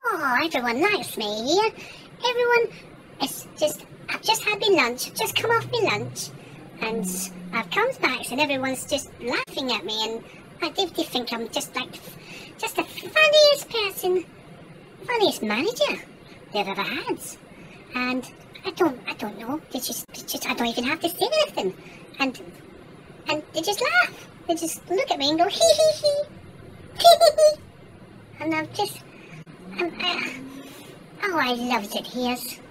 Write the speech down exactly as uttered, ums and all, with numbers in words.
Oh, everyone likes me here. Everyone is just, I've just had my lunch, I've just come off my lunch, and I've come back and everyone's just laughing at me, and I they, they think I'm just like, just the funniest person, funniest manager they've ever had. And I don't, I don't know, they just, they just, I don't even have to say anything. And, and they just laugh. They just look at me and go, hee hee hee, hee hee hee. And I'm just, I'm, uh, oh, I loved it here.